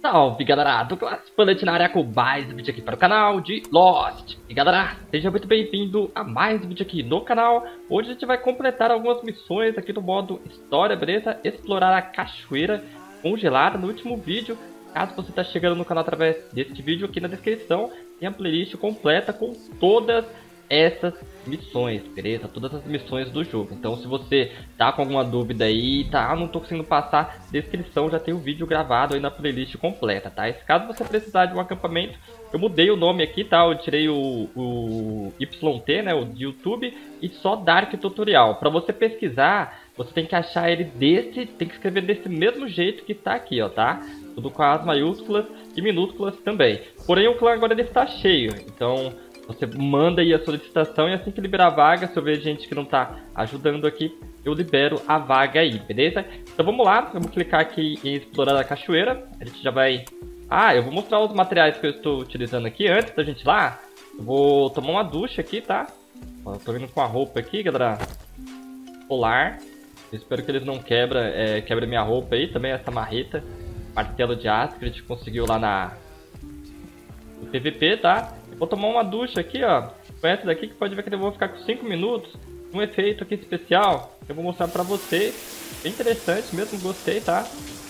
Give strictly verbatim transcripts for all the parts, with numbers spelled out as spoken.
Salve galera, Douglas Planet na área com mais um vídeo aqui para o canal de Lost. E galera, seja muito bem-vindo a mais um vídeo aqui no canal. Hoje a gente vai completar algumas missões aqui no modo História, beleza? Explorar a cachoeira congelada no último vídeo. Caso você está chegando no canal através deste vídeo, aqui na descrição tem a playlist completa com todas essas missões, beleza? Todas as missões do jogo. Então se você tá com alguma dúvida aí, tá, não tô conseguindo passar, descrição já tem o vídeo gravado aí na playlist completa, tá? E caso você precisar de um acampamento, eu mudei o nome aqui, tá? Eu tirei o, o Y T, né, o de YouTube, e só Dark Tutorial. Para você pesquisar, você tem que achar ele desse, tem que escrever desse mesmo jeito que tá aqui, ó, tá? Tudo com as maiúsculas e minúsculas também. Porém o clã agora ele está cheio, então você manda aí a solicitação e assim que liberar a vaga, se eu ver gente que não tá ajudando aqui, eu libero a vaga aí, beleza? Então vamos lá, vamos clicar aqui em explorar a cachoeira. A gente já vai... Ah, eu vou mostrar os materiais que eu estou utilizando aqui. Antes da gente ir lá, eu vou tomar uma ducha aqui, tá? Ó, eu tô vindo com a roupa aqui, galera, polar. Eu espero que eles não quebrem é, quebra minha roupa aí, também essa marreta. Martelo de aço que a gente conseguiu lá na... no P V P, tá? Vou tomar uma ducha aqui, ó, com essa daqui, que pode ver que eu vou ficar com cinco minutos. Um efeito aqui especial, que eu vou mostrar pra vocês. Bem interessante mesmo, gostei, tá?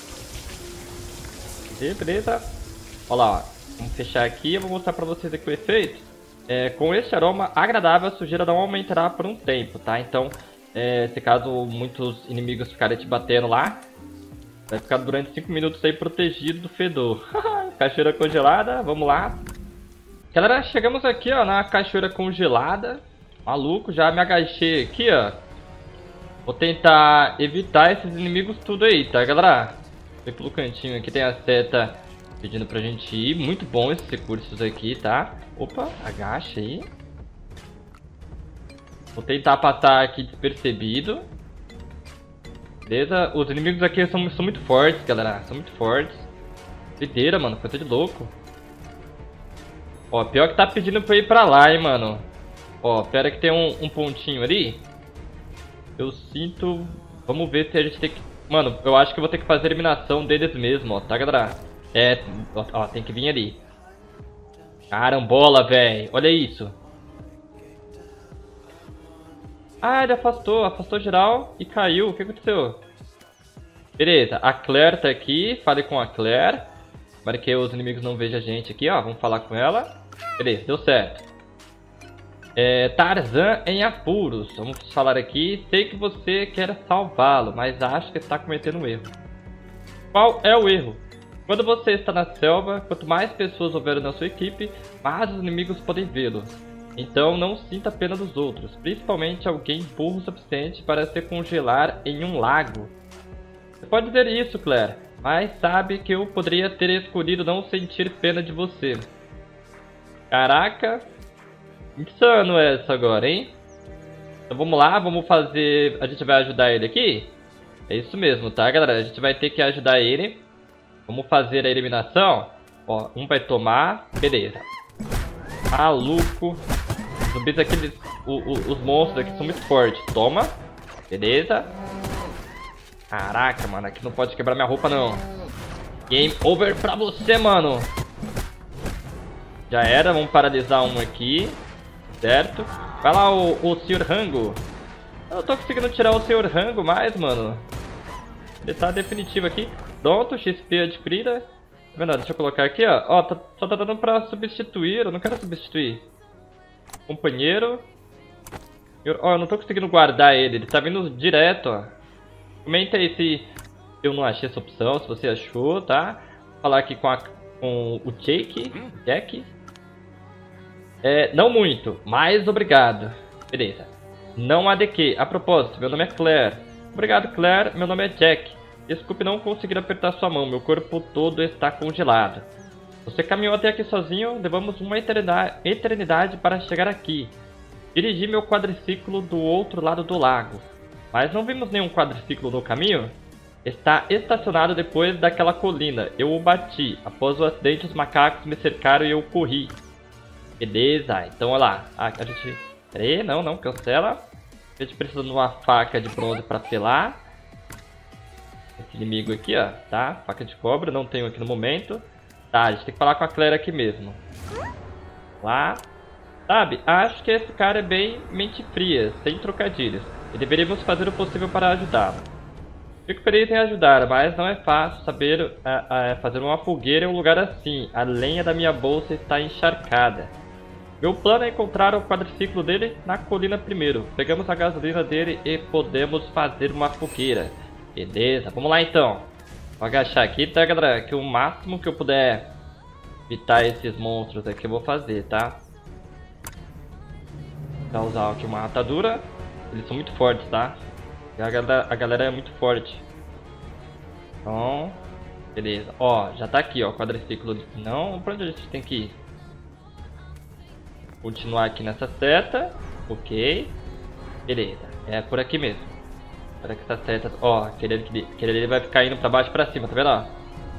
Beleza. Olha lá, ó. Vamos fechar aqui, eu vou mostrar pra vocês aqui o efeito. É, com esse aroma agradável, a sujeira não aumentará por um tempo, tá? Então, é, se caso muitos inimigos ficarem te batendo lá, vai ficar durante cinco minutos aí protegido do fedor. Cachoeira congelada, vamos lá. Galera, chegamos aqui, ó, na cachoeira congelada. Maluco, já me agachei aqui, ó. Vou tentar evitar esses inimigos tudo aí, tá, galera? Vem pelo cantinho aqui, tem a seta pedindo pra gente ir. Muito bom esses recursos aqui, tá? Opa, agacha aí. Vou tentar passar aqui despercebido. Beleza? Os inimigos aqui são, são muito fortes, galera. São muito fortes. Doideira, mano. Coisa de louco. Ó, pior que tá pedindo pra ir pra lá, hein, mano. Ó, pera que tem um, um pontinho ali. Eu sinto... Vamos ver se a gente tem que... Mano, eu acho que eu vou ter que fazer a eliminação deles mesmo, ó. Tá, galera? É, ó, ó, tem que vir ali. Carambola, velho. Olha isso. Ah, ele afastou. Afastou geral e caiu. O que aconteceu? Beleza, a Claire tá aqui. Fale com a Claire. Para que os inimigos não vejam a gente aqui, ó. Vamos falar com ela. Beleza, deu certo. É, Tarzan em apuros. Vamos falar aqui. Sei que você quer salvá-lo, mas acho que está cometendo um erro. Qual é o erro? Quando você está na selva, quanto mais pessoas houver na sua equipe, mais os inimigos podem vê-lo. Então não sinta pena dos outros, principalmente alguém burro o suficiente para se congelar em um lago. Você pode dizer isso, Claire, mas sabe que eu poderia ter escolhido não sentir pena de você. Caraca, insano essa agora, hein? Então vamos lá, vamos fazer... A gente vai ajudar ele aqui? É isso mesmo, tá, galera? A gente vai ter que ajudar ele. Vamos fazer a eliminação. Ó, um vai tomar. Beleza. Maluco. Os zumbis aqui, eles, o, o, os monstros aqui são muito fortes. Toma. Beleza. Caraca, mano. Aqui não pode quebrar minha roupa, não. Game over pra você, mano. Já era. Vamos paralisar um aqui. Certo. Vai lá, o, o senhor Rango. Eu não tô conseguindo tirar o senhor Rango mais, mano. Ele tá definitivo aqui. Pronto, X P adquirida. Tá vendo? Deixa eu colocar aqui, ó. Ó, tá, só tá dando pra substituir. Eu não quero substituir. Companheiro. Eu, ó, eu não tô conseguindo guardar ele. Ele tá vindo direto, ó. Comenta aí se eu não achei essa opção, se você achou, tá? Vou falar aqui com, a, com o Jake. Jack. É, não muito, mas obrigado. Beleza. Não há de que. A propósito, meu nome é Claire. Obrigado, Claire. Meu nome é Jack. Desculpe não conseguir apertar sua mão. Meu corpo todo está congelado. Você caminhou até aqui sozinho. Levamos uma eternidade, eternidade para chegar aqui. Dirigi meu quadriciclo do outro lado do lago. Mas não vimos nenhum quadriciclo no caminho? Está estacionado depois daquela colina. Eu o bati. Após o acidente, os macacos me cercaram e eu corri. Beleza. Então, olha lá. A, a gente... Pera aí. Não, não. Cancela. A gente precisa de uma faca de bronze para afilar. inimigo aqui, ó, tá? Faca de cobra, não tenho aqui no momento. Tá, a gente tem que falar com a Claire aqui mesmo. Lá. Sabe, acho que esse cara é bem mente fria, sem trocadilhos. E deveríamos fazer o possível para ajudá-lo. Fico feliz em ajudar, mas não é fácil saber uh, uh, fazer uma fogueira em um lugar assim. A lenha da minha bolsa está encharcada. Meu plano é encontrar o quadriciclo dele na colina primeiro. Pegamos a gasolina dele e podemos fazer uma fogueira. Beleza, vamos lá então. Vou agachar aqui, tá, galera? Que o máximo que eu puder evitar esses monstros aqui eu vou fazer, tá? Vou usar aqui uma atadura. Eles são muito fortes, tá? A galera, a galera é muito forte. Então, beleza. Ó, já tá aqui, ó, quadriciclo. Não, pra onde a gente tem que ir? Continuar aqui nessa seta. Ok. Beleza, é por aqui mesmo. Para que essa seta... Ó, aquele ali, aquele ali vai ficar indo pra baixo e pra cima, tá vendo, ó?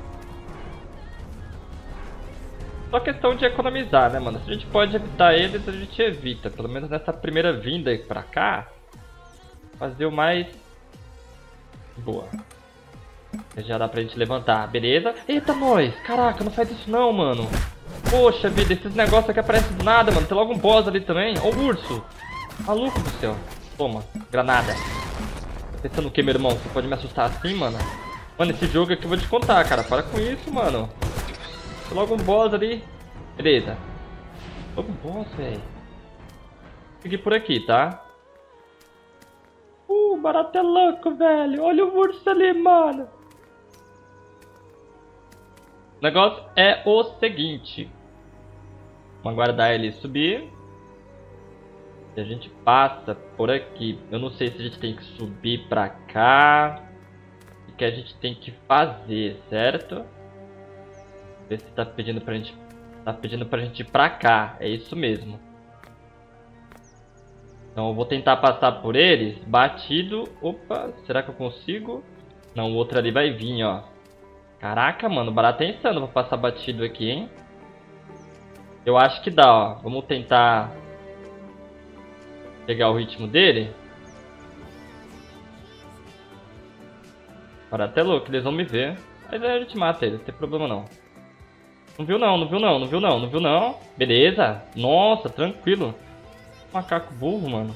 Só questão de economizar, né, mano? Se a gente pode evitar eles, a gente evita. Pelo menos nessa primeira vinda aí pra cá. Fazer o mais... Boa. Já dá pra gente levantar, beleza? Eita, nós! Caraca, não faz isso não, mano. Poxa vida, esses negócios aqui aparecem do nada, mano. Tem logo um boss ali também. Ó o urso. Maluco do céu. Toma, granada. Tá pensando o que, meu irmão? Você pode me assustar assim, mano? Mano, esse jogo aqui eu vou te contar, cara. Para com isso, mano. Tem logo um boss ali. Beleza. Logo um boss, velho. Fique por aqui, tá? Uh, o barato é louco, velho. Olha o urso ali, mano. O negócio é o seguinte. Vamos aguardar ele subir. E a gente passa por aqui. Eu não sei se a gente tem que subir pra cá. O que a gente tem que fazer, certo? Ver se tá pedindo pra gente. Tá pedindo pra gente ir pra cá. É isso mesmo. Então eu vou tentar passar por eles. Batido. Opa, será que eu consigo? Não, o outro ali vai vir, ó. Caraca, mano, o barato é insano pra passar batido aqui, hein? Eu acho que dá, ó. Vamos tentar pegar o ritmo dele. O barato é louco, eles vão me ver. Mas aí a gente mata eles, não tem problema não. Não viu não, não viu não, não viu não, não viu não. Beleza. Nossa, tranquilo. Macaco burro, mano.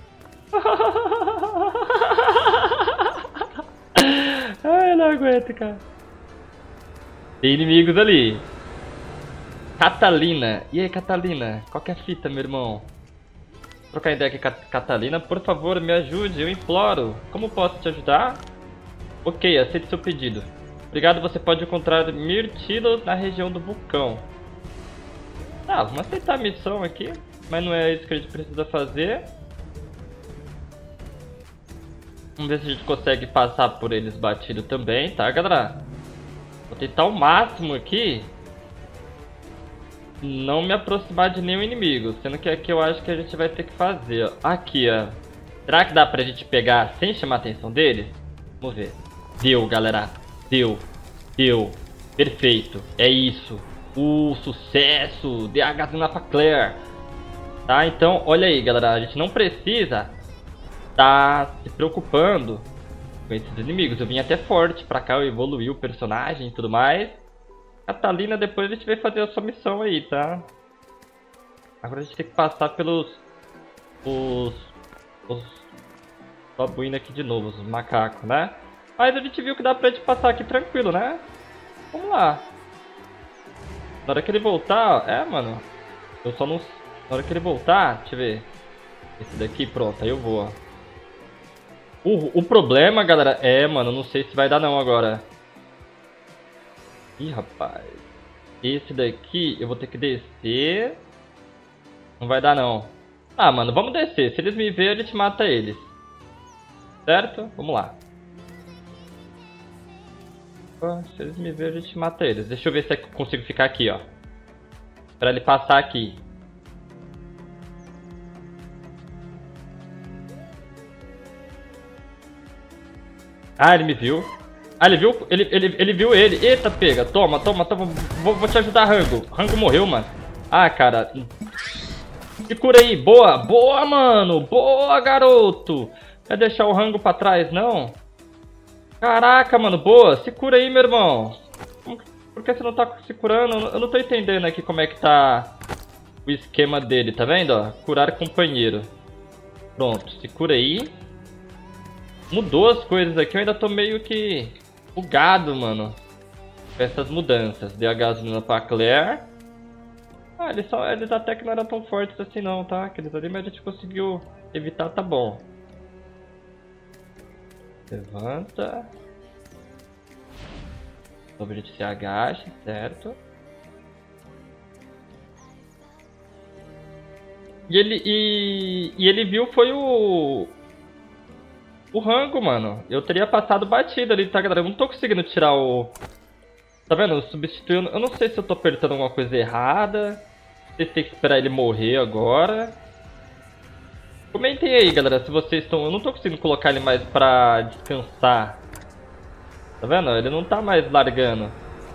Ai, não aguento, cara. Tem inimigos ali. Catalina. E aí, Catalina? Qual que é a fita, meu irmão? Vou trocar ideia aqui com a Catalina. Por favor, me ajude, eu imploro. Como posso te ajudar? Ok, aceite seu pedido. Obrigado, você pode encontrar mirtilos na região do vulcão. Ah, vamos aceitar a missão aqui. Mas não é isso que a gente precisa fazer. Vamos ver se a gente consegue passar por eles batido também, tá, galera? Vou tentar o máximo aqui não me aproximar de nenhum inimigo. Sendo que aqui eu acho que a gente vai ter que fazer, ó. Aqui, ó. Será que dá pra gente pegar sem chamar a atenção deles? Vamos ver. Deu, galera. Deu. Deu. Perfeito. É isso. O sucesso. Dê a gasolina pra Claire. Tá, então, olha aí, galera. A gente não precisa tá se preocupando com esses inimigos. Eu vim até forte pra cá, eu evoluí o personagem e tudo mais. Catalina, depois a gente vai fazer a sua missão aí, tá? Agora a gente tem que passar pelos... Os... Os... babuínos aqui de novo, os macacos, né? Mas a gente viu que dá pra gente passar aqui tranquilo, né? Vamos lá. Na hora que ele voltar... É, mano. Eu só não... Na hora que ele voltar... Deixa eu ver. Esse daqui, pronto. Aí eu vou, ó. O, o problema, galera... É, mano. Não sei se vai dar não agora. Ih, rapaz. Esse daqui eu vou ter que descer. Não vai dar não. Ah, mano, vamos descer. Se eles me verem, a gente mata eles. Certo? Vamos lá. Se eles me verem, a gente mata eles. Deixa eu ver se eu consigo ficar aqui, ó. Pra ele passar aqui. Ah, ele me viu. Ah, ele viu? Ele, ele, ele viu ele. Eita, pega. Toma, toma, toma. Vou, vou te ajudar, Rango. Rango morreu, mano. Ah, cara. Se cura aí. Boa. Boa, mano. Boa, garoto. Vai deixar o Rango pra trás, não? Caraca, mano, boa. Se cura aí, meu irmão. Por que você não tá se curando? Eu não tô entendendo aqui como é que tá o esquema dele, tá vendo? Ó? Curar companheiro. Pronto, se cura aí. Mudou as coisas aqui, eu ainda tô meio que bugado, mano. Com essas mudanças. Dei a gasolina pra Claire. Ah, eles, só, eles até que não eram tão fortes assim não, tá? Aqueles ali, mas a gente conseguiu evitar, tá bom. Levanta. O objetivo se agacha, certo? E ele, e, e ele viu foi o... O rango, mano. Eu teria passado batido ali, tá, galera? Eu não tô conseguindo tirar o... Tá vendo? Substituindo... Eu não sei se eu tô apertando alguma coisa errada. Não sei se tem que esperar ele morrer agora. Comentem aí, galera, se vocês estão... Eu não tô conseguindo colocar ele mais pra descansar. Tá vendo? Ele não tá mais largando.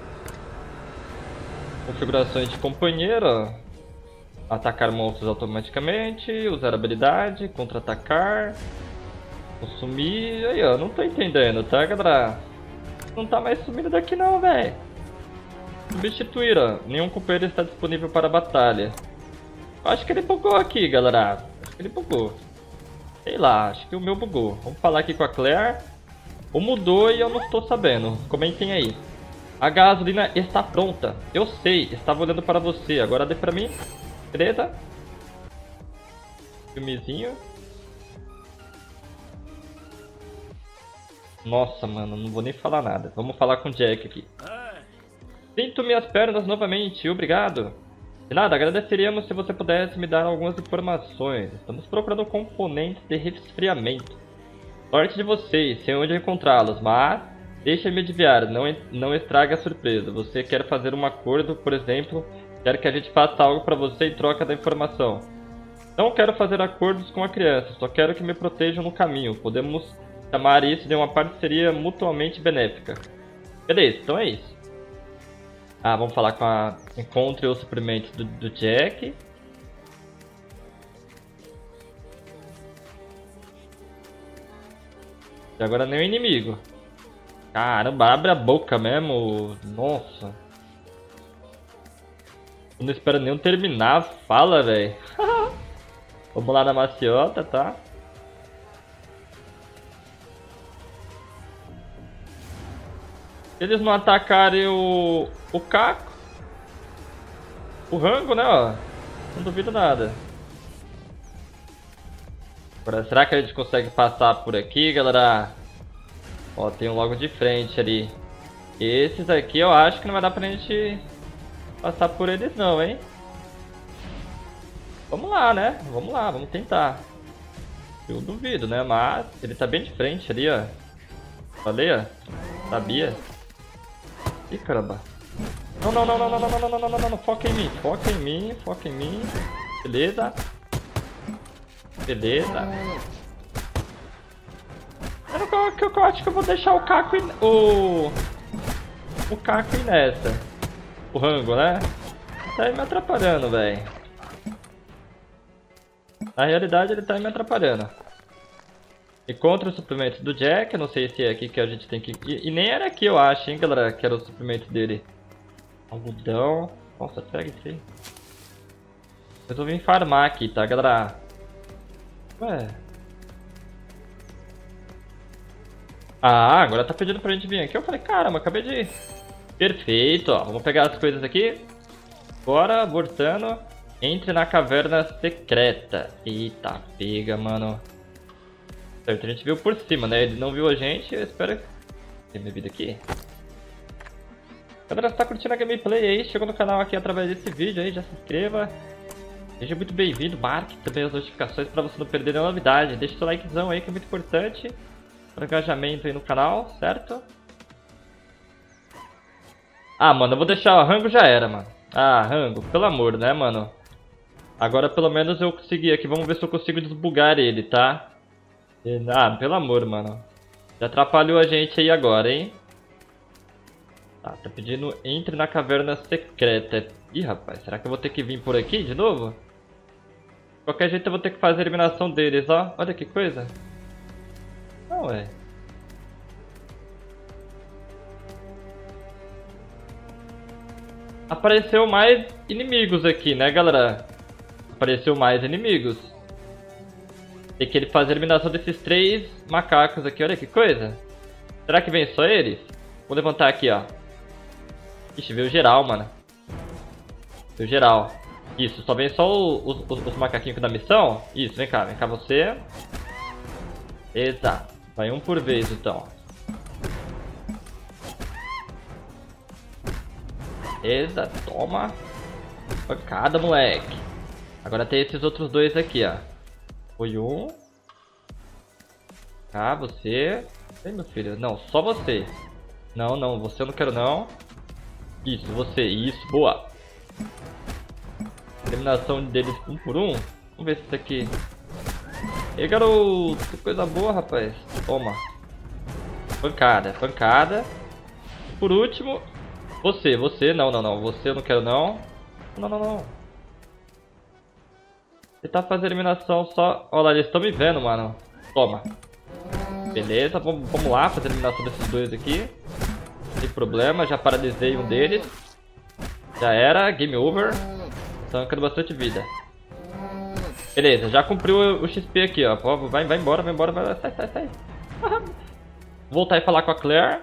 Configurações de companheiro, ó. Atacar monstros automaticamente. Usar habilidade. Contra-atacar. Consumir. Aí, ó. Não tô entendendo, tá, galera? Não tá mais sumindo daqui não, velho. Substituir, ó. Nenhum companheiro está disponível para a batalha. Eu acho que ele bugou aqui, galera. Acho que ele bugou. Sei lá, acho que o meu bugou. Vamos falar aqui com a Claire. Ou mudou e eu não estou sabendo. Comentem aí. A gasolina está pronta. Eu sei, estava olhando para você. Agora dê pra mim. Beleza? Filmezinho. Nossa, mano, não vou nem falar nada. Vamos falar com o Jack aqui. Sinto minhas pernas novamente, obrigado. De nada, agradeceríamos se você pudesse me dar algumas informações. Estamos procurando componentes de resfriamento. Sorte de vocês, sei onde encontrá-los, mas deixe-me adivinhar, não, não estrague a surpresa. Você quer fazer um acordo, por exemplo, quer que a gente faça algo para você em troca da informação. Não quero fazer acordos com a criança, só quero que me protejam no caminho. Podemos chamar isso de uma parceria mutuamente benéfica. Beleza, então é isso. Ah, vamos falar com a... Encontre os suprimentos do, do Jack. E agora nem o inimigo. Caramba, abre a boca mesmo. Nossa. Eu não espero nem eu terminar a fala, velho. Vamos lá na maciota, tá? Se eles não atacarem o, o Caco, o rango, né, ó, não duvido nada. Agora, será que a gente consegue passar por aqui, galera? Ó, tem um logo de frente ali. Esses aqui eu acho que não vai dar pra gente passar por eles não, hein? Vamos lá, né? Vamos lá, vamos tentar. Eu duvido, né? Mas ele tá bem de frente ali, ó. Falei, ó. Sabia. Ih, caramba. Não, não, não, não, não, não, não, não, não, não, não, não. Foca em mim, foca em mim, foca em mim. Beleza. Beleza. Eu, não, eu, eu acho que eu vou deixar o Caco in, o o Caco ir nessa. O rango, né? Tá aí me atrapalhando, velho. Na realidade ele tá aí me atrapalhando. E contra os suprimentos do Jack, não sei se é aqui que a gente tem que... E, e nem era aqui, eu acho, hein, galera, que era o suprimento dele. Algodão. Nossa, pega isso aí. Resolvi farmar aqui, tá, galera? Ué. Ah, agora tá pedindo pra gente vir aqui. Eu falei, caramba, acabei de... Perfeito, ó. Vamos pegar as coisas aqui. Bora, voltando. Entre na caverna secreta. Eita, pega, mano. Certo, a gente viu por cima, né? Ele não viu a gente, eu espero... Tem minha vida aqui? Galera, se tá curtindo a gameplay aí, chegou no canal aqui através desse vídeo aí, já se inscreva. Seja muito bem-vindo, marque também as notificações pra você não perder nenhuma novidade. Deixa seu likezão aí que é muito importante para engajamento aí no canal, certo? Ah, mano, eu vou deixar o rango já era, mano. Ah, rango, pelo amor, né, mano? Agora pelo menos eu consegui aqui, vamos ver se eu consigo desbugar ele, tá? Ah, pelo amor, mano. Já atrapalhou a gente aí agora, hein? Tá, tá pedindo entre na caverna secreta. Ih, rapaz, será que eu vou ter que vir por aqui de novo? De qualquer jeito eu vou ter que fazer a eliminação deles, ó. Olha que coisa. Não, é. apareceu mais inimigos aqui, né, galera? Apareceu mais inimigos. Tem que ele fazer a eliminação desses três macacos aqui. Olha que coisa. Será que vem só eles? Vou levantar aqui, ó. Ixi, veio geral, mano. Veio geral. Isso, só vem só os, os, os macaquinhos da missão. Isso, vem cá, vem cá você. Exato. Vai um por vez, então. Beleza, toma. Pancada, moleque. Agora tem esses outros dois aqui, ó. Foi um. Cá, você. Ei, meu filho. Não, só você. Não, não, você eu não quero, não. Isso, você. Isso, boa. Eliminação deles um por um. Vamos ver se isso aqui... Ei, garoto. Que coisa boa, rapaz. Toma. Pancada, pancada. Por último... Você, você. Não, não, não. Você eu não quero, não. Não, não, não. Ele tá fazendo eliminação só... Olha lá, eles estão me vendo, mano. Toma. Beleza, vamos, vamos lá fazer a eliminação desses dois aqui. Sem problema, já paralisei um deles. Já era, game over. Estão ficando bastante vida. Beleza, já cumpriu o X P aqui, ó. Vai, vai embora, vai embora, vai, sai, sai, sai. Voltar e falar com a Claire.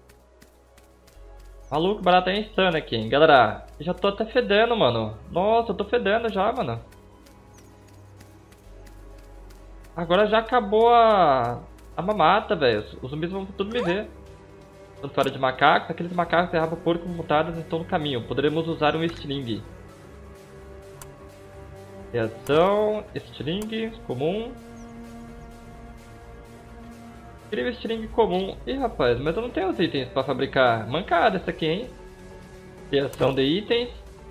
Maluco, barato é insano aqui, hein. Galera, eu já tô até fedendo, mano. Nossa, eu tô fedendo já, mano. Agora já acabou a, a mamata, velho. Os zumbis vão tudo me ver. Santuário de macacos. Aqueles macacos erravam porco mutados estão no caminho. Poderemos usar um Sling. Reação. Sling. Comum. Queria um Sling comum. Ih, rapaz, mas eu não tenho os itens pra fabricar. Mancada essa aqui, hein? Reação de itens.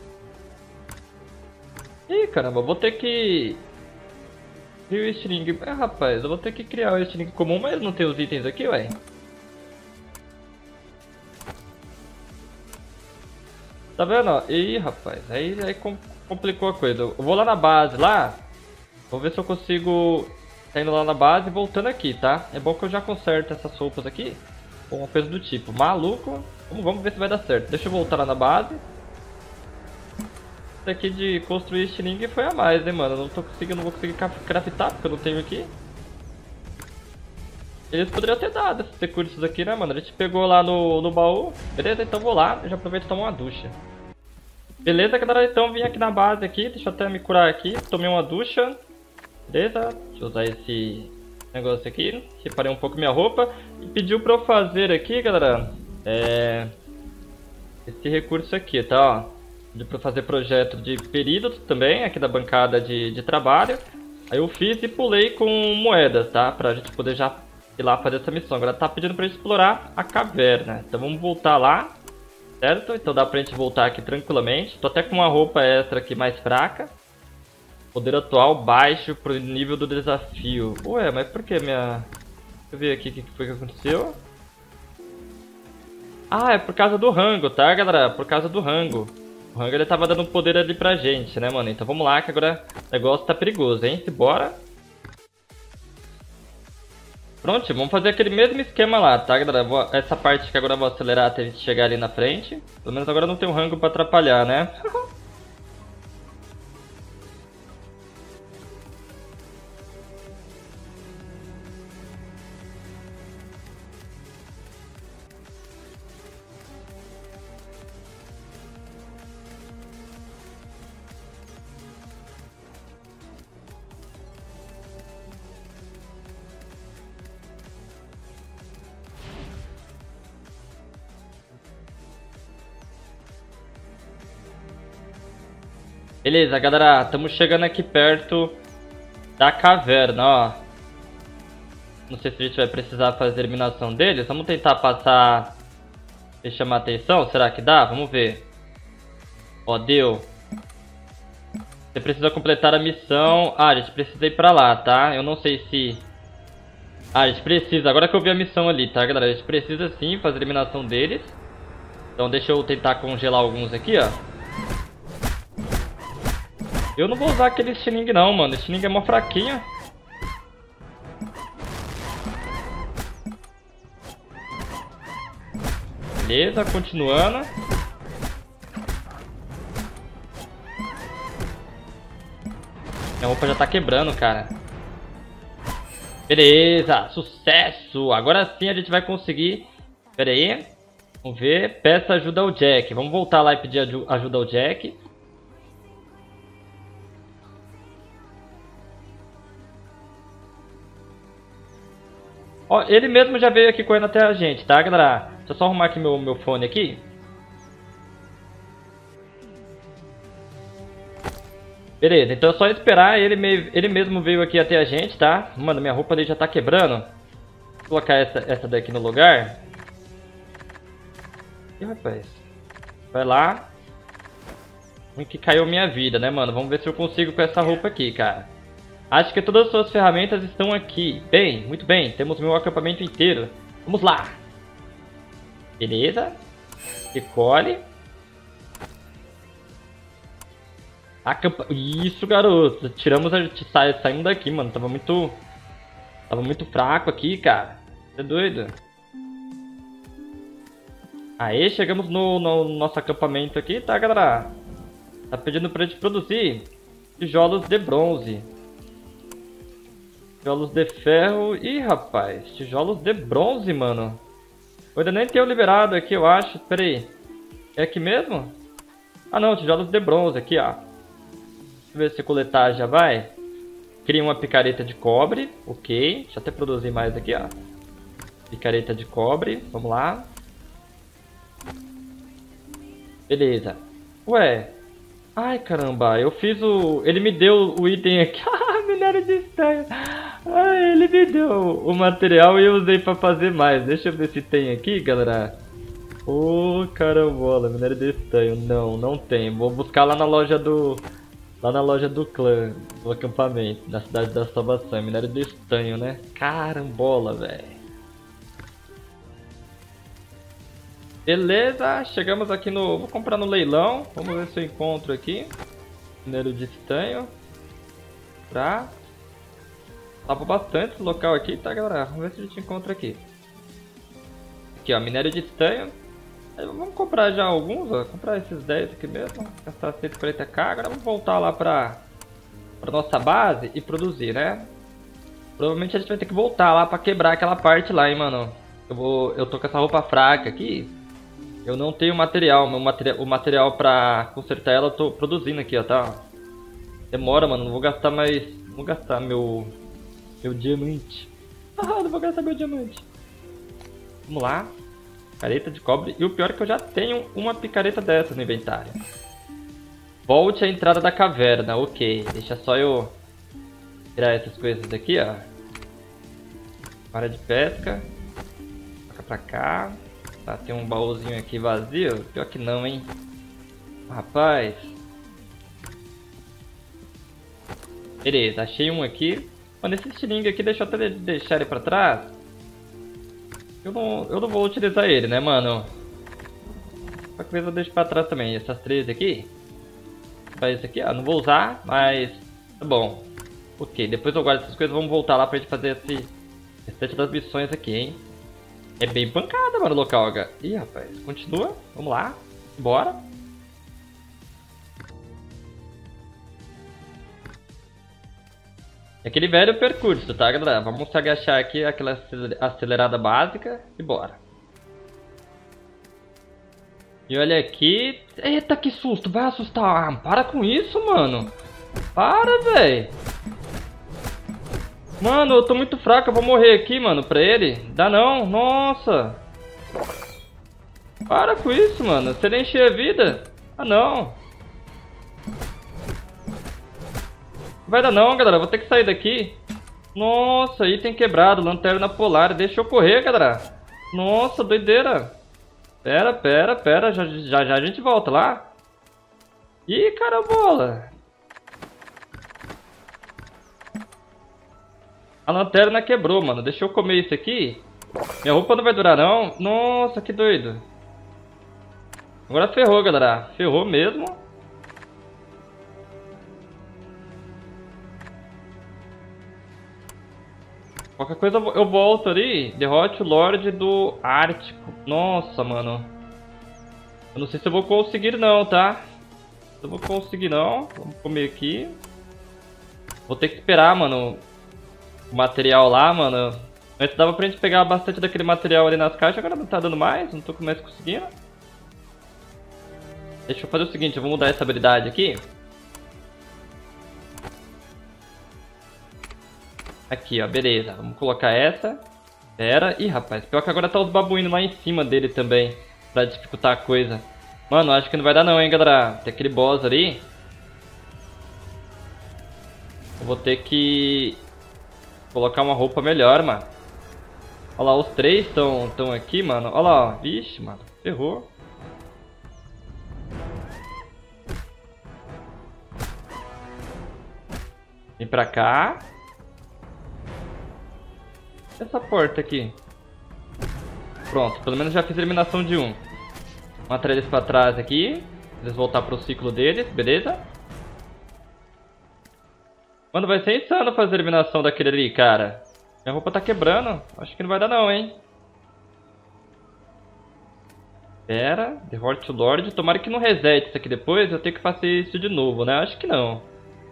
Ih, caramba, eu vou ter que... Criar o Sling. Ah, rapaz, eu vou ter que criar o Sling comum, mas não tem os itens aqui, ué. Tá vendo, ó? Ih, rapaz, aí, aí complicou a coisa. Eu vou lá na base, lá. Vou ver se eu consigo... Tá indo lá na base e voltando aqui, tá? É bom que eu já conserto essas roupas aqui. Ou uma coisa do tipo. Maluco. Vamos, vamos ver se vai dar certo. Deixa eu voltar lá na base. Isso aqui de construir Sling foi a mais, hein, mano. Eu não tô conseguindo, não vou conseguir craftar porque eu não tenho aqui. Eles poderiam ter dado esses recursos aqui, né, mano? A gente pegou lá no, no baú. Beleza, então vou lá. Eu já aproveito e tomo uma ducha. Beleza, galera, então vim aqui na base aqui. Deixa eu até me curar aqui. Tomei uma ducha. Beleza, deixa eu usar esse negócio aqui. Separei um pouco minha roupa. E pediu pra eu fazer aqui, galera, é... esse recurso aqui, tá, ó. Pediu pra eu fazer projeto de período também, aqui da bancada de, de trabalho. Aí eu fiz e pulei com moedas, tá? Pra gente poder já ir lá fazer essa missão. Agora tá pedindo pra gente explorar a caverna. Então vamos voltar lá, certo? Então dá pra gente voltar aqui tranquilamente. Tô até com uma roupa extra aqui mais fraca. Poder atual baixo pro nível do desafio. Ué, mas por que minha... Deixa eu ver aqui o que foi que aconteceu. Ah, é por causa do rango, tá, galera? Por causa do rango. O rango ele tava dando poder ali pra gente, né, mano? Então vamos lá que agora o negócio tá perigoso, hein? Bora. Pronto, vamos fazer aquele mesmo esquema lá, tá, galera? Vou... Essa parte que agora eu vou acelerar até a gente chegar ali na frente. Pelo menos agora não tem um rango pra atrapalhar, né? Beleza, galera, estamos chegando aqui perto da caverna, ó. Não sei se a gente vai precisar fazer a eliminação deles. Vamos tentar passar e chamar atenção. Será que dá? Vamos ver. Ó, deu. Você precisa completar a missão. Ah, a gente precisa ir pra lá, tá? Eu não sei se... Ah, a gente precisa. Agora que eu vi a missão ali, tá, galera? A gente precisa sim fazer a eliminação deles. Então deixa eu tentar congelar alguns aqui, ó. Eu não vou usar aquele Sling não, mano. Esse Sling é mó fraquinho. Beleza, continuando. Minha roupa já tá quebrando, cara. Beleza, sucesso. Agora sim a gente vai conseguir. Pera aí. Vamos ver. Peça ajuda ao Jack. Vamos voltar lá e pedir ajuda ao Jack. Ó, ele mesmo já veio aqui correndo até a gente, tá, galera? Deixa eu só arrumar aqui meu, meu fone aqui. Beleza, então é só esperar. Ele, me, ele mesmo veio aqui até a gente, tá? Mano, minha roupa ali já tá quebrando. Vou colocar essa, essa daqui no lugar. Ih, rapaz. Vai lá. Como que caiu minha vida, né, mano? Vamos ver se eu consigo com essa roupa aqui, cara. Acho que todas as suas ferramentas estão aqui. Bem, muito bem. Temos meu acampamento inteiro. Vamos lá. Beleza. Recolhe. Acampa... Isso, garoto. Tiramos a gente sa... saímos daqui, mano. Tava muito... Tava muito fraco aqui, cara. Você é doido? Aí, chegamos no, no nosso acampamento aqui, tá, galera? Tá pedindo pra gente produzir tijolos de bronze. Tijolos de ferro. Ih, rapaz. Tijolos de bronze, mano. Eu ainda nem tenho liberado aqui, eu acho. Pera aí. É aqui mesmo? Ah, não. Tijolos de bronze aqui, ó. Deixa eu ver se coletar já vai. Cria uma picareta de cobre. Ok. Deixa eu até produzir mais aqui, ó. Picareta de cobre. Vamos lá. Beleza. Ué. Ai, caramba. Eu fiz o... Ele me deu o item aqui. Ah, minério de estanho. Ai, ele me deu o material e eu usei pra fazer mais. Deixa eu ver se tem aqui, galera. Ô, oh, carambola. Minério de estanho. Não, não tem. Vou buscar lá na loja do... Lá na loja do clã. Do acampamento. Na cidade da salvação. Minério de estanho, né? Carambola, velho. Beleza, chegamos aqui no... Vou comprar no leilão. Vamos ver se eu encontro aqui. Minério de estanho. Pra... Tava bastante esse local aqui, tá, galera? Vamos ver se a gente encontra aqui. Aqui, ó, minério de estanho. Aí, vamos comprar já alguns, ó. Comprar esses dez aqui mesmo. Gastar cento e quarenta k. Agora vamos voltar lá pra... Pra nossa base e produzir, né? Provavelmente a gente vai ter que voltar lá pra quebrar aquela parte lá, hein, mano. Eu vou... Eu tô com essa roupa fraca aqui. Eu não tenho material, meu material, o material pra consertar ela eu tô produzindo aqui, ó, tá? Demora, mano, não vou gastar mais, não vou gastar meu, meu diamante. Ah, não vou gastar meu diamante. Vamos lá, picareta de cobre, e o pior é que eu já tenho uma picareta dessa no inventário. Volte à entrada da caverna, ok, deixa só eu tirar essas coisas daqui, ó. Para de pesca, toca pra cá. Tá, tem um baúzinho aqui vazio. Pior que não, hein? Rapaz. Beleza, achei um aqui. Mano, esse estilingue aqui, deixa eu até deixar ele pra trás. Eu não, eu não vou utilizar ele, né, mano? Qualquer coisa eu deixo pra trás também. Essas três aqui. Pra esse aqui, ó. Não vou usar, mas... Tá bom. Ok, depois eu guardo essas coisas. Vamos voltar lá pra gente fazer esse... restante das missões aqui, hein? É bem pancada, mano, o local. Ih, rapaz, continua. Vamos lá. Bora. É aquele velho percurso, tá, galera? Vamos se agachar aqui, aquela acelerada básica e bora. E olha aqui. Eita, que susto. Vai assustar. Ah, para com isso, mano. Para, velho. Mano, eu tô muito fraco, eu vou morrer aqui, mano, pra ele. Dá não, nossa. Para com isso, mano. Você nem encher a vida. Ah, não. Vai dar não, galera. Vou ter que sair daqui. Nossa, item quebrado, lanterna polar. Deixa eu correr, galera. Nossa, doideira. Pera, pera, pera. Já já, já a gente volta lá. Ih, carambola. A lanterna quebrou, mano. Deixa eu comer isso aqui. Minha roupa não vai durar, não. Nossa, que doido. Agora ferrou, galera. Ferrou mesmo. Qualquer coisa eu volto ali. Derrote o Lorde do Ártico. Nossa, mano. Eu não sei se eu vou conseguir não, tá? Eu vou conseguir não. Vamos comer aqui. Vou ter que esperar, mano, o material lá, mano. Antes dava pra gente pegar bastante daquele material ali nas caixas, agora não tá dando mais, não tô mais conseguindo. Deixa eu fazer o seguinte, eu vou mudar essa habilidade aqui. Aqui, ó, beleza. Vamos colocar essa. Pera. Ih, rapaz, pior que agora tá os babuínos lá em cima dele também, pra dificultar a coisa. Mano, acho que não vai dar não, hein, galera. Tem aquele boss ali. Eu vou ter que colocar uma roupa melhor, mano. Olha lá, os três estão tão aqui, mano. Olha lá, ó. Vixe, mano. Ferrou. Vem pra cá. Essa porta aqui. Pronto, pelo menos já fiz a eliminação de um. Vamos atrair eles pra trás aqui. Eles voltar pro ciclo deles, beleza? Mano, vai ser insano fazer a eliminação daquele ali, cara. Minha roupa tá quebrando. Acho que não vai dar não, hein. Pera, derrote o Lorde. Tomara que não resete isso aqui depois. Eu tenho que fazer isso de novo, né? Acho que não.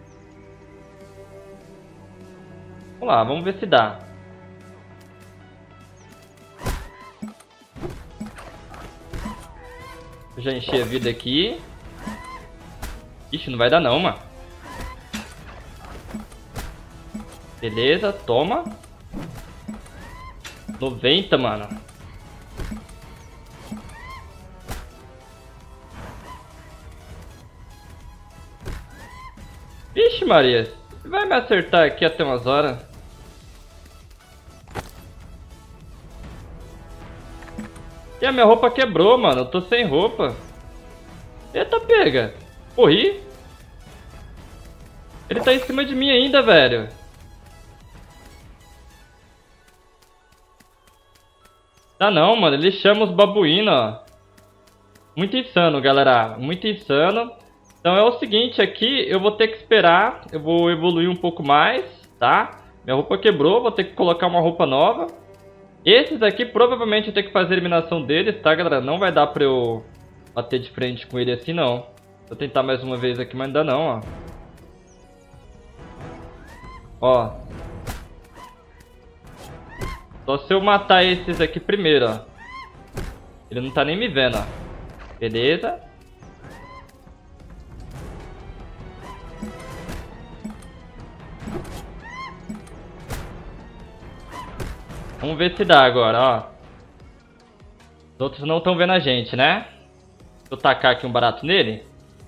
Vamos lá, vamos ver se dá. Eu já enchi a vida aqui. Ixi, não vai dar não, mano. Beleza, toma. noventa, mano. Vixe, Maria. Vai me acertar aqui até umas horas. E a minha roupa quebrou, mano. Eu tô sem roupa. Eita, pega. Morri. Ele tá em cima de mim ainda, velho. Tá não, mano. Ele chama os babuínos, ó. Muito insano, galera. Muito insano. Então é o seguinte, aqui eu vou ter que esperar. Eu vou evoluir um pouco mais, tá? Minha roupa quebrou, vou ter que colocar uma roupa nova. Esses aqui provavelmente eu tenho que fazer a eliminação deles, tá, galera? Não vai dar pra eu bater de frente com ele assim, não. Vou tentar mais uma vez aqui, mas não dá não, ó. Ó. Só se eu matar esses aqui primeiro, ó. Ele não tá nem me vendo, ó. Beleza. Vamos ver se dá agora, ó. Os outros não estão vendo a gente, né? Deixa eu tacar aqui um barato nele.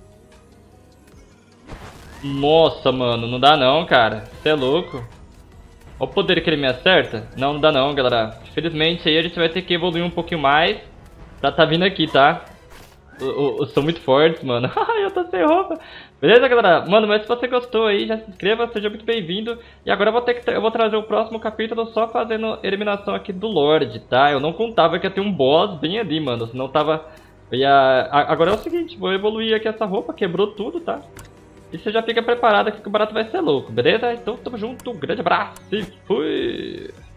Nossa, mano, não dá não, cara. Você é louco. Olha o poder que ele me acerta. Não, não dá não, galera. Infelizmente aí a gente vai ter que evoluir um pouquinho mais pra tá vindo aqui, tá? Eu sou muito forte, mano. Eu tô sem roupa. Beleza, galera? Mano, mas se você gostou aí, já se inscreva, seja muito bem-vindo. E agora eu vou, ter que, eu vou trazer o próximo capítulo só fazendo eliminação aqui do Lorde, tá? Eu não contava que ia ter um boss bem ali, mano. Senão tava... Eu ia... Agora é o seguinte, vou evoluir aqui essa roupa, quebrou tudo, tá? E você já fica preparado aqui que o barato vai ser louco, beleza? Então tamo junto, um grande abraço e fui!